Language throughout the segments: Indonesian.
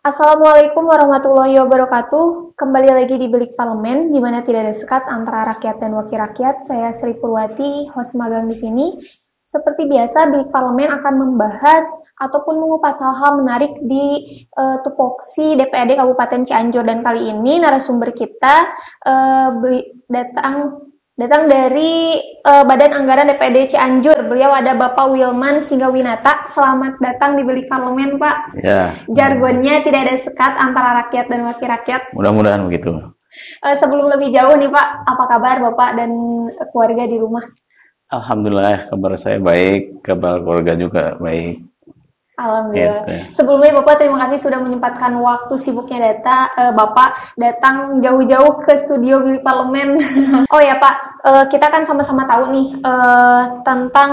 Assalamualaikum warahmatullahi wabarakatuh. Kembali lagi di Bilik Parlemen, di mana tidak ada sekat antara rakyat dan wakil rakyat. Saya Sri Purwati, host magang di sini. Seperti biasa, Bilik Parlemen akan membahas ataupun mengupas hal-hal menarik di tupoksi DPRD Kabupaten Cianjur. Dan kali ini narasumber kita datang dari Badan Anggaran DPRD Cianjur. Beliau ada Bapak Wilman Singgawinata. Selamat datang di Bilik Parlemen, Pak. Ya, Jargonnya tidak ada sekat antara rakyat dan wakil rakyat. mudah-mudahan begitu. Sebelum lebih jauh nih Pak, apa kabar Bapak dan keluarga di rumah? Alhamdulillah kabar saya baik, kabar keluarga juga baik. Alhamdulillah. Gitu. Sebelumnya Bapak terima kasih sudah menyempatkan waktu sibuknya Bapak datang jauh-jauh ke studio Bilik Parlemen. Oh ya Pak, kita kan sama-sama tahu nih tentang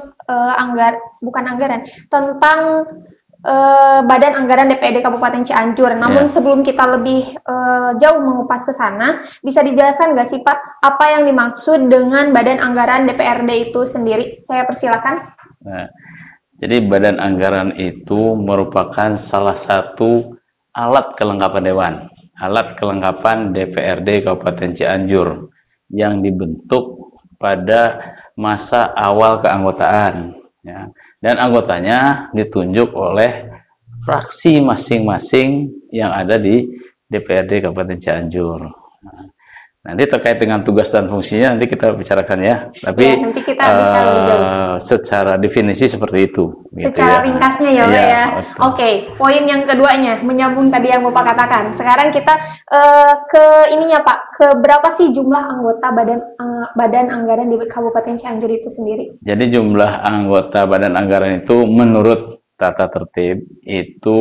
bukan anggaran, tentang Badan Anggaran DPRD Kabupaten Cianjur. Namun Ya. sebelum kita lebih jauh mengupas ke sana, bisa dijelaskan nggak sih Pak, apa yang dimaksud dengan Badan Anggaran DPRD itu sendiri? Saya persilakan. Nah, jadi Badan Anggaran itu merupakan salah satu alat kelengkapan dewan, alat kelengkapan DPRD Kabupaten Cianjur yang dibentuk pada masa awal keanggotaan. Ya. Dan anggotanya ditunjuk oleh fraksi masing-masing yang ada di DPRD Kabupaten Cianjur. Nah, nanti terkait dengan tugas dan fungsinya nanti kita bicarakan ya. Tapi Ya, nanti kita bicara lebih jauh. secara definisi seperti itu. Gitu Secara ya. ringkasnya ya Pak Iya, ya. betul. Oke, poin yang keduanya, menyambung tadi yang Bapak katakan. Sekarang kita ke ininya Pak, ke berapa sih jumlah anggota Badan Anggaran di Kabupaten Cianjur itu sendiri? Jadi jumlah anggota Badan Anggaran itu menurut tata tertib itu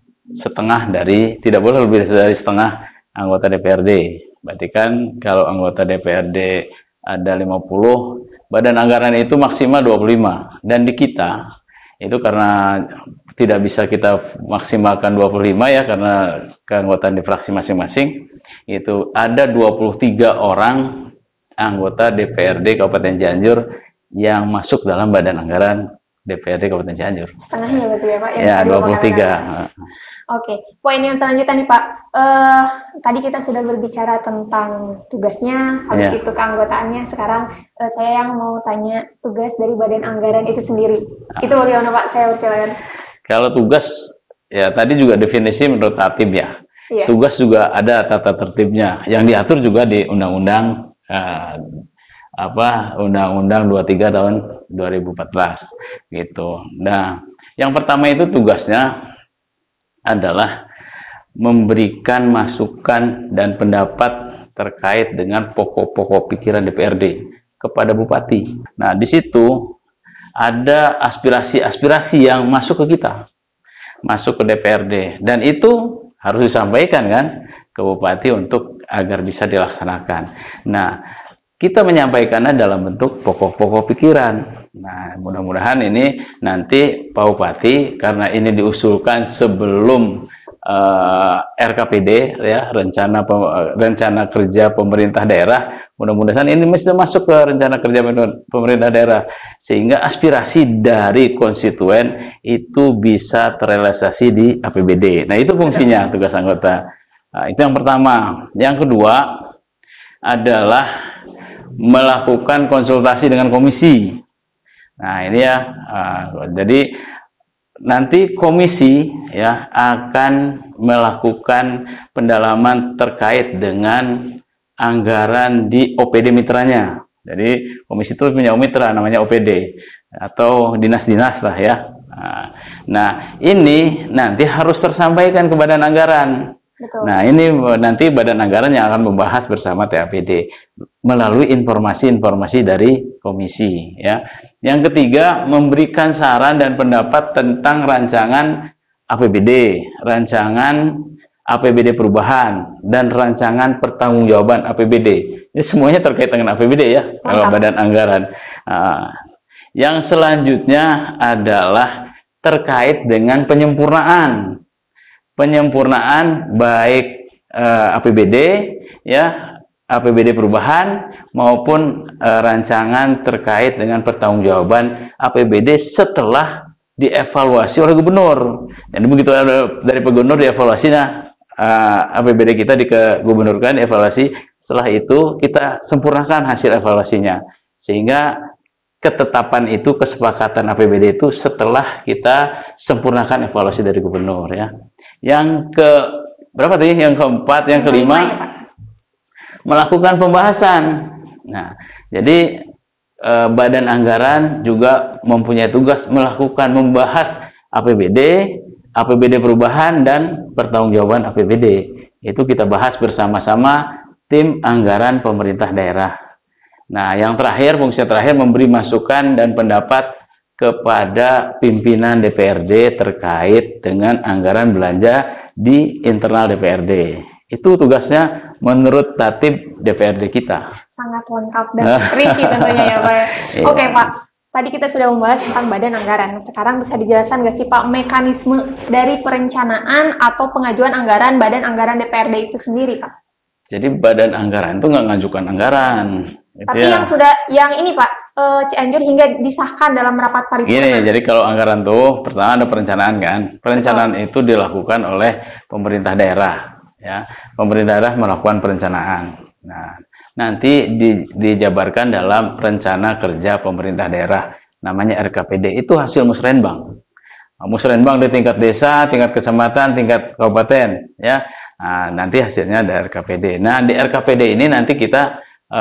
tidak boleh lebih dari setengah anggota DPRD. Berarti kan kalau anggota DPRD ada 50, Badan Anggaran itu maksimal 25. Dan di kita itu karena tidak bisa kita maksimalkan 25 ya karena keanggotaan di fraksi masing-masing, itu ada 23 orang anggota DPRD Kabupaten Cianjur yang masuk dalam Badan Anggaran DPRD Kabupaten Cianjur. Setengahnya berarti ya Pak? Yang Ya, tadi Bapak 23. katakan. Oke, poin yang selanjutnya nih Pak. Tadi kita sudah berbicara tentang tugasnya, habis Ya. itu keanggotaannya. Sekarang saya yang mau tanya tugas dari Badan Anggaran itu sendiri. Itu bagaimana Pak? Saya persilakan. Kalau tugas, ya tadi juga definisi menurut Tatib ya. Iya. Tugas juga ada tata tertibnya, yang diatur juga di Undang-Undang Undang-Undang 23 tahun 2014 gitu. Nah, yang pertama itu tugasnya adalah memberikan masukan dan pendapat terkait dengan pokok-pokok pikiran DPRD kepada Bupati. Nah, di situ ada aspirasi-aspirasi yang masuk ke kita, masuk ke DPRD, dan itu harus disampaikan kan ke Bupati untuk agar bisa dilaksanakan. Nah, kita menyampaikannya dalam bentuk pokok-pokok pikiran. Nah, mudah-mudahan ini nanti Pak Bupati, karena ini diusulkan sebelum RKPD ya, rencana kerja pemerintah daerah, mudah-mudahan ini mesti masuk ke rencana kerja pemerintah daerah sehingga aspirasi dari konstituen itu bisa terrealisasi di APBD. Nah, itu fungsinya tugas anggota. Nah, itu yang pertama. Yang kedua adalah melakukan konsultasi dengan komisi. Nah, ini ya. Jadi nanti komisi ya akan melakukan pendalaman terkait dengan anggaran di OPD mitranya. Jadi komisi itu punya mitra namanya OPD atau dinas-dinas lah ya. Nah, ini nanti harus tersampaikan ke Badan Anggaran. Betul. Nah, ini nanti Badan Anggaran yang akan membahas bersama TAPD melalui informasi-informasi dari komisi ya. Yang ketiga, memberikan saran dan pendapat tentang rancangan APBD, rancangan APBD perubahan, dan rancangan pertanggungjawaban APBD. Ini semuanya terkait dengan APBD ya, kalau Badan Anggaran. Yang selanjutnya adalah terkait dengan penyempurnaan baik APBD ya, APBD perubahan maupun rancangan terkait dengan pertanggungjawaban APBD setelah dievaluasi oleh gubernur. Jadi begitu ada dari gubernur dievaluasi, nah APBD kita digubernurkan, evaluasi. Setelah itu kita sempurnakan hasil evaluasinya, sehingga ketetapan itu, kesepakatan APBD itu setelah kita sempurnakan evaluasi dari gubernur, ya. Yang ke berapa tadi? Yang keempat, yang kelima, ya, Pak? Melakukan pembahasan. Nah, jadi Badan Anggaran juga mempunyai tugas membahas APBD perubahan dan pertanggungjawaban APBD. Itu kita bahas bersama-sama tim anggaran pemerintah daerah. Nah, yang terakhir, fungsi terakhir, memberi masukan dan pendapat kepada pimpinan DPRD terkait dengan anggaran belanja di internal DPRD. Itu tugasnya menurut tatib DPRD kita. Sangat lengkap dan rinci tentunya ya Pak. Iya. Oke Pak, tadi kita sudah membahas tentang badan anggaran. Sekarang bisa dijelaskan nggak sih Pak mekanisme dari perencanaan atau pengajuan anggaran badan anggaran DPRD itu sendiri Pak? Jadi badan anggaran itu nggak ngajukan anggaran. Tapi yang ini Pak, Cianjur hingga disahkan dalam rapat paripurna. Gini, jadi kalau anggaran tuh pertama ada perencanaan kan. Perencanaan itu dilakukan oleh pemerintah daerah, ya. Pemerintah daerah melakukan perencanaan. Nah, nanti dijabarkan dalam rencana kerja pemerintah daerah, namanya RKPD. Itu hasil musrenbang. Musrenbang di tingkat desa, tingkat kecamatan, tingkat kabupaten, ya. Nah, nanti hasilnya ada RKPD. Nah, di RKPD ini nanti kita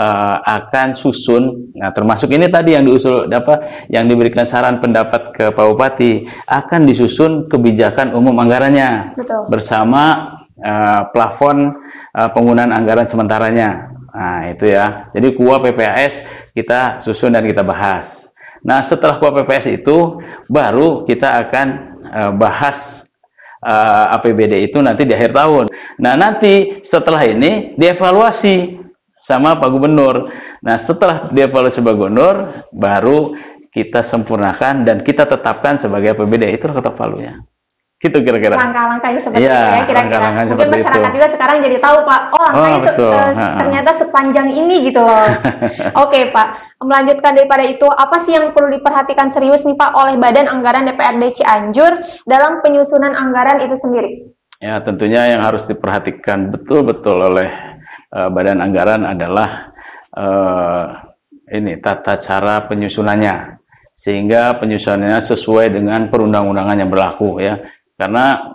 akan susun. Nah, termasuk ini tadi yang diusul yang diberikan saran pendapat ke Pak Bupati, akan disusun kebijakan umum anggarannya. Betul. Bersama plafon penggunaan anggaran sementaranya. Nah, itu ya. Jadi KUA PPAS kita susun dan kita bahas. Nah, setelah KUA PPAS itu baru kita akan bahas APBD itu nanti di akhir tahun. Nah, nanti setelah ini dievaluasi sama Pak Gubernur. Nah, setelah dievaluasi Pak Gubernur, baru kita sempurnakan dan kita tetapkan sebagai APBD. Itu ketok palunya. Gitu kira-kira. Langkah-langkahnya seperti itu ya, ya kira-kira. Mungkin masyarakat juga sekarang jadi tahu Pak, langkahnya ternyata sepanjang ini gitu loh. Oke Pak, melanjutkan daripada itu, apa sih yang perlu diperhatikan serius nih Pak oleh Badan Anggaran DPRD Cianjur dalam penyusunan anggaran itu sendiri? Ya, tentunya yang harus diperhatikan betul-betul oleh Badan Anggaran adalah ini tata cara penyusunannya, sehingga penyusunannya sesuai dengan perundang-undangan yang berlaku, ya. Karena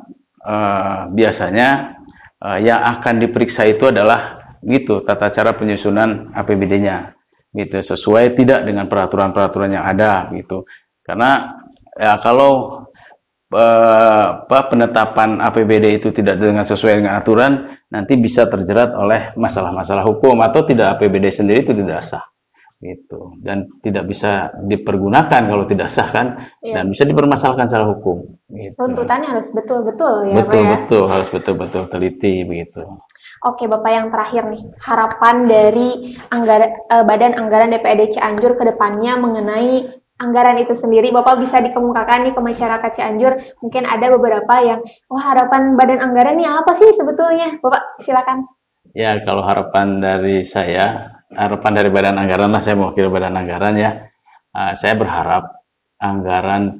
biasanya yang akan diperiksa itu adalah gitu tata cara penyusunan APBD-nya, gitu, sesuai tidak dengan peraturan-peraturan yang ada, gitu. Karena ya kalau penetapan APBD itu tidak sesuai dengan aturan, nanti bisa terjerat oleh masalah-masalah hukum, atau tidak, APBD sendiri itu tidak sah, gitu, dan tidak bisa dipergunakan kalau tidak sah kan. Iya. Dan bisa dipermasalahkan secara hukum, gitu. Tuntutannya harus betul-betul ya betul-betul ya? Harus betul-betul teliti, begitu. Oke Bapak, yang terakhir nih, harapan dari Badan Anggaran DPRD Cianjur ke depannya mengenai anggaran itu sendiri. Bapak bisa dikemukakan nih ke masyarakat Cianjur. Mungkin ada beberapa yang, harapan Badan Anggaran ini apa sih sebetulnya? Bapak silakan. Ya, kalau harapan dari saya, harapan dari Badan Anggaran lah, saya mewakili Badan Anggaran ya. Saya berharap anggaran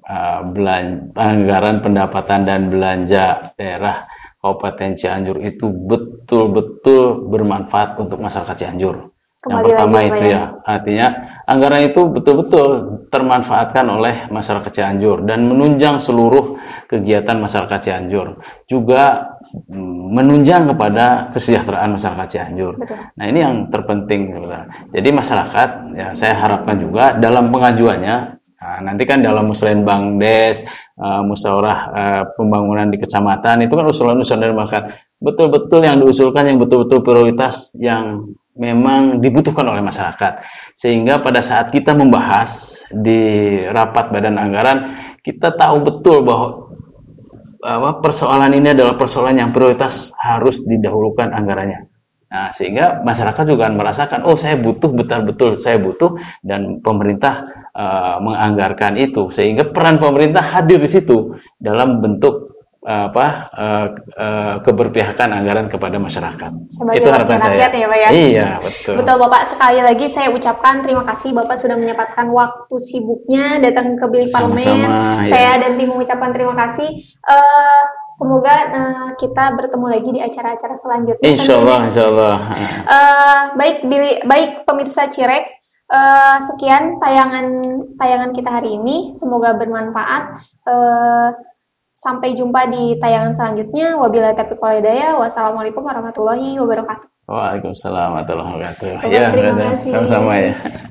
pendapatan dan belanja daerah Kabupaten Cianjur itu betul-betul bermanfaat untuk masyarakat Cianjur. Yang pertama itu ya, artinya anggaran itu betul-betul termanfaatkan oleh masyarakat Cianjur dan menunjang seluruh kegiatan masyarakat Cianjur. Juga menunjang kepada kesejahteraan masyarakat Cianjur. Betul. Nah, ini yang terpenting. Jadi masyarakat, ya saya harapkan juga dalam pengajuannya, nanti kan dalam musrenbang des, musyawarah pembangunan di kecamatan, itu kan usulan-usulan dari masyarakat. Betul-betul yang diusulkan yang betul-betul prioritas yang memang dibutuhkan oleh masyarakat. Sehingga pada saat kita membahas di rapat Badan Anggaran, kita tahu betul bahwa persoalan ini adalah persoalan yang prioritas, harus didahulukan anggarannya. Nah, sehingga masyarakat juga akan merasakan, saya butuh, betul-betul saya butuh, dan pemerintah menganggarkan itu, sehingga peran pemerintah hadir di situ dalam bentuk keberpihakan anggaran kepada masyarakat. Sebagai Itu wakil harapan saya. rakyat ya Pak ya? Iya, betul. Betul Bapak, sekali lagi saya ucapkan terima kasih Bapak sudah menyempatkan waktu sibuknya datang ke bilik parlemen. Sama-sama, Saya ya. dan tim mengucapkan terima kasih. Semoga kita bertemu lagi di acara-acara selanjutnya. Insya Allah. Baik pemirsa Cirek, sekian tayangan kita hari ini. Semoga bermanfaat. Sampai jumpa di tayangan selanjutnya. Wabillahi taufiq wal hidayah. Wassalamualaikum warahmatullahi wabarakatuh. Waalaikumsalam warahmatullahi wabarakatuh. Terima kasih. Sama-sama ya.